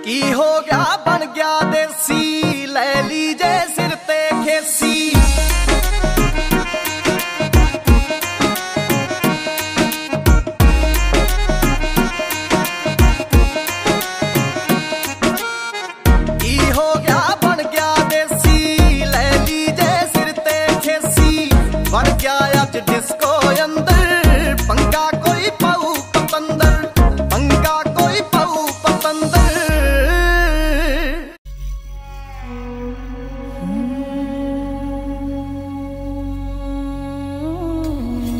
की हो गया बन गया देसी, ले लीजे सिर ते खेसी। की हो गया बन गया देसी, ले लीजे सिर ते खेसी। बन गया अज डिस्को अंदर, पंगा कोई पाऊ पतंदर, पंगा कोई पाऊ पतंदर।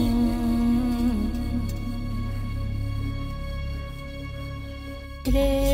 रे